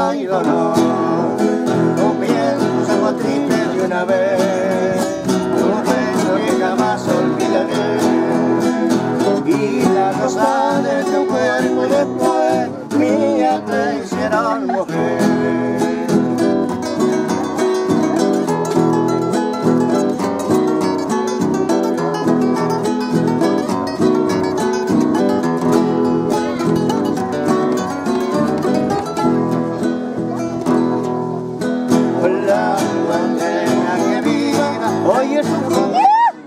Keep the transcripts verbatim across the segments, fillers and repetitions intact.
hay dolor. Comienza triste de una vez, un beso que jamás olvidaré. Y la rosa de tu cuerpo y después mía te hicieron mujer. La bandera que viva, hoy es un día.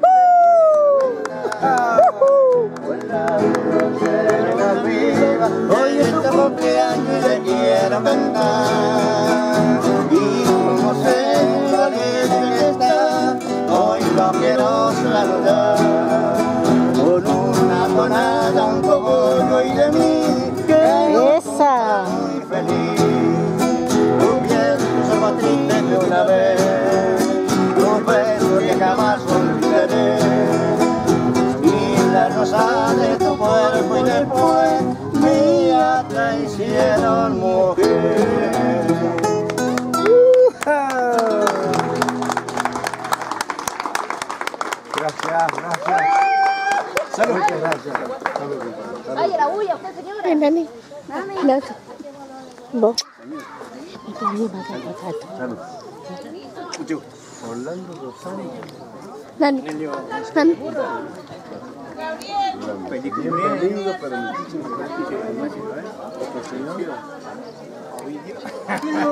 Hoy es tu cumpleaños y le quiero cantar. Y como sé lo alegre que está, hoy lo quiero saludar. Con una tonada, un cogollo y de mí, que ¡esa! Muy feliz. Triste de una vez, un beso que jamás olvidaré. Y la rosa de tu cuerpo y después mía te hicieron mujer. Gracias, gracias. Salud. Muchas gracias. Ay, la bulla, usted señora. Ven, Dani. Dani. Vos. Salud. Mucho. Orlando Rosario. Dani. Dani. Bienvenido, pero muchísimas gracias.